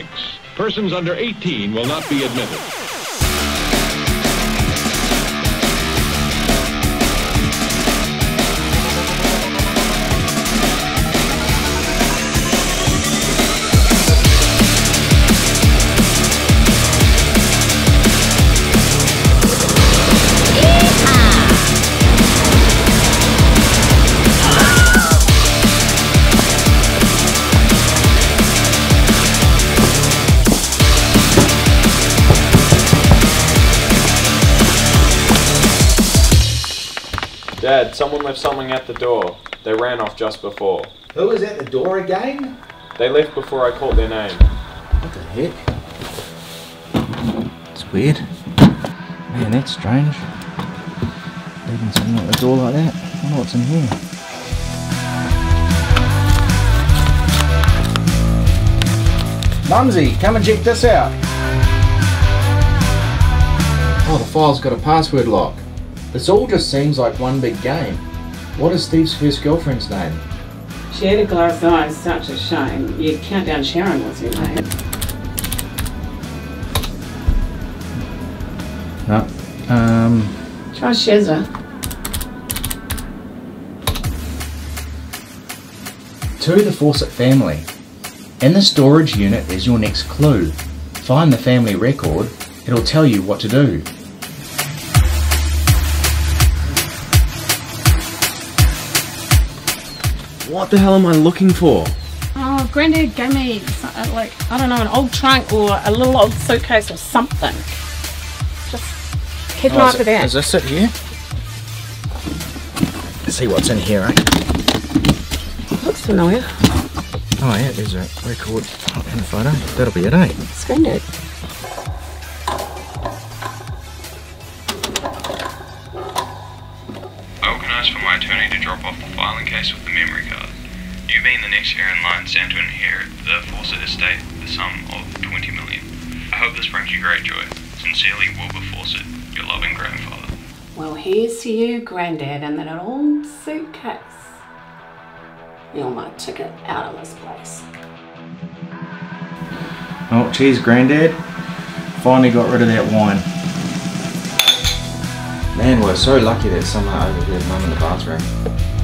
6. Persons under 18 will not be admitted. Dad, someone left something at the door. They ran off just before. Who was at the door again? They left before I caught their name. What the heck? It's weird. Man, that's strange. Leaving something at the door like that. I wonder what's in here. Mumsy, come and check this out. Oh, the file's got a password lock. This all just seems like one big game. What is Steve's first girlfriend's name? She had a glass eye, such a shame. You'd count down Sharon was her name. No. Try Shezza. To the Fawcett family. In the storage unit is your next clue. Find the family record. It'll tell you what to do. What the hell am I looking for? Oh, Granddad gave me, like, I don't know, an old trunk or a little old suitcase or something. Just keep an eye for that. Does this sit here? Let's see what's in here, eh? Looks familiar. Oh yeah, there's a record and a photo. That'll be it, eh? It's Granddad. I organised for my attorney to drop off the filing case with the memory card. You being the next heir in line stand to inherit the Fawcett estate, the sum of $20 million. I hope this brings you great joy. Sincerely, Wilbur Fawcett, your loving grandfather. Well, here's to you, Granddad, and that old suitcase. You're my ticket out of this place. Oh, cheers, Granddad. Finally got rid of that wine. Man, we're so lucky that someone overheard Mum in the bathroom.